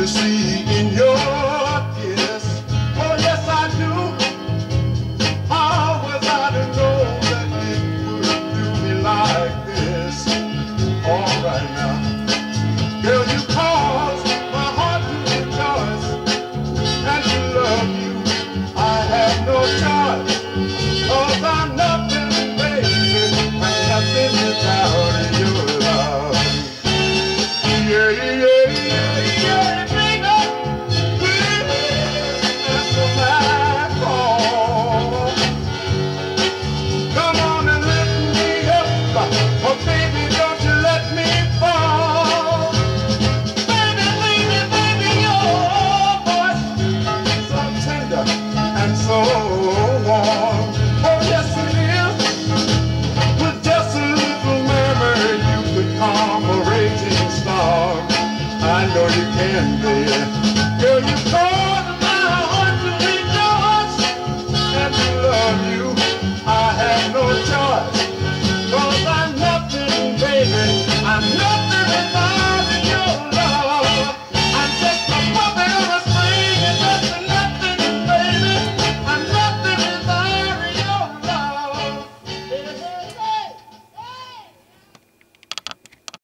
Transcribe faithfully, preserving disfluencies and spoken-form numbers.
see in your kiss. Oh yes I do. How was I to know that it would do me like this? All right now, girl, you caused my heart to rejoice, and to love you I have no choice. 'Cause I'm nothing, baby, I'm nothing without your love. Yeah, yeah, yeah, yeah, baby, please answer my call. Come on and lift me up, oh baby, don't you let me fall. Baby, baby, baby, your voice is so tender and so warm. Oh yes it is. With just a little murmur you could calm a raging storm. I know you can, baby. Girl, you call